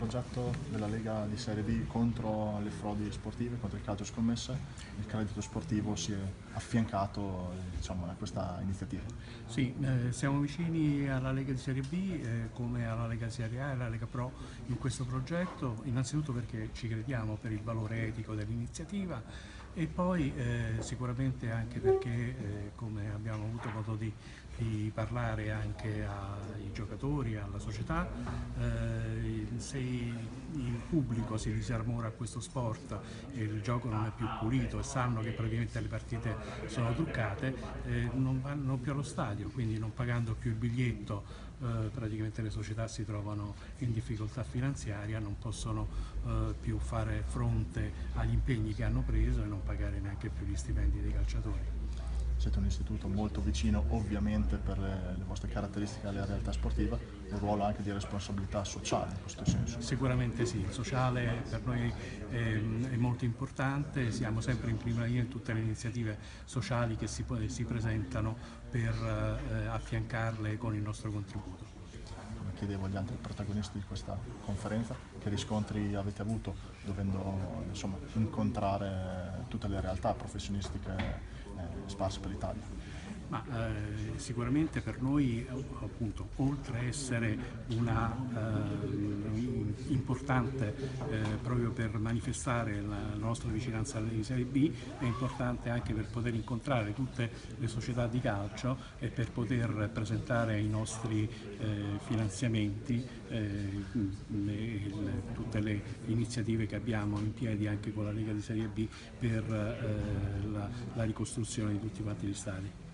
progetto della Lega di Serie B contro le frodi sportive, contro il calcio scommesse. Il credito sportivo si è affiancato, diciamo, a questa iniziativa. Sì, siamo vicini alla Lega di Serie B come alla Lega Serie A e alla Lega Pro in questo progetto, innanzitutto perché ci crediamo per il valore etico dell'iniziativa e poi sicuramente anche perché come abbiamo avuto modo di parlare anche ai giocatori, alla società, se il pubblico si disarmora a questo sport e il gioco non è più pulito e sanno che praticamente le partite sono truccate, non vanno più allo stadio, quindi non pagando più il biglietto praticamente le società si trovano in difficoltà finanziaria, non possono più fare fronte agli impegni che hanno preso e non pagare neanche più gli stipendi dei calciatori. Siete un istituto molto vicino, ovviamente, per le vostre caratteristiche alla realtà sportiva, un ruolo anche di responsabilità sociale in questo senso. Sicuramente sì, il sociale per noi è molto importante, siamo sempre in prima linea in tutte le iniziative sociali che si presentano per affiancarle con il nostro contributo. Come chiedevo agli altri protagonisti di questa conferenza, che riscontri avete avuto dovendo, insomma, incontrare tutte le realtà professionistiche sparse per l'Italia? Ma sicuramente per noi, appunto, oltre a essere una importante proprio per manifestare la nostra vicinanza alla Serie B, è importante anche per poter incontrare tutte le società di calcio e per poter presentare i nostri finanziamenti, tutte le iniziative che abbiamo in piedi anche con la Lega di Serie B per la ricostruzione di tutti quanti gli stadi.